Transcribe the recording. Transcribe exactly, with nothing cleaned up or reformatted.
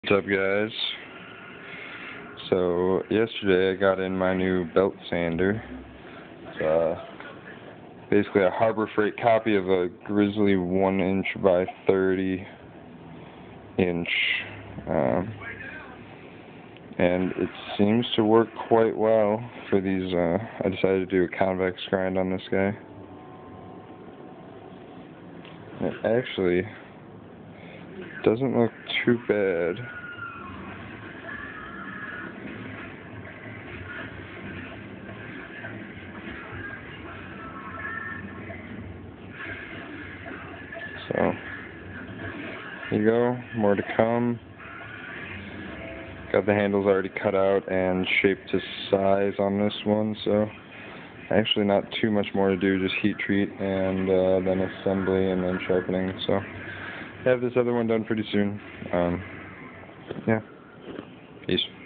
What's up, guys? So yesterday I got in my new belt sander. It's uh, basically a Harbor Freight copy of a Grizzly one inch by thirty inch, um, and it seems to work quite well for these. Uh, I decided to do a convex grind on this guy. It actually doesn't look too bad. So, here you go, more to come. Got the handles already cut out and shaped to size on this one, so actually not too much more to do, just heat treat and uh, then assembly and then sharpening. So, have this other one done pretty soon. Um, yeah, peace.